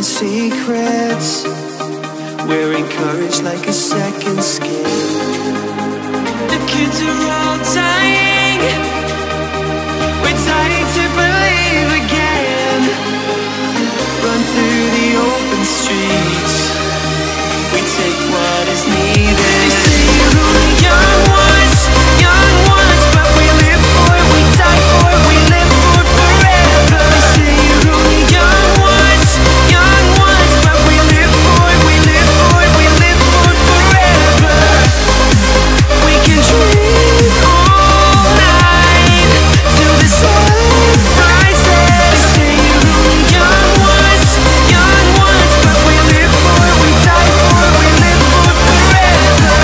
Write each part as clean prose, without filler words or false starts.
secrets. We're encouraged like a second skin. The kids are all dying. We're dying to believe again. Run through the open streets. We take what is needed. They say you're only young ones, but we live for it, we die for it, we live for it forever. They say you're only young ones, but we live for it, we live for it, we live for it forever. We can dream all night till the sun rises. They say you're only young ones, but we live for it, we die for it, we live for it forever.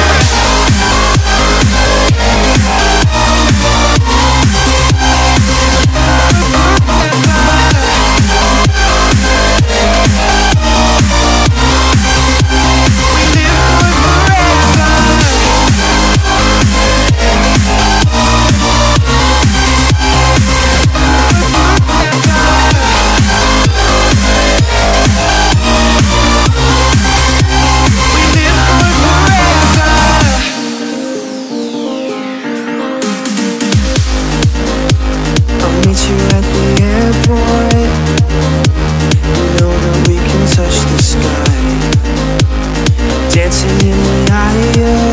Meet you at the airport. You know that we can touch the sky. Dancing in the eye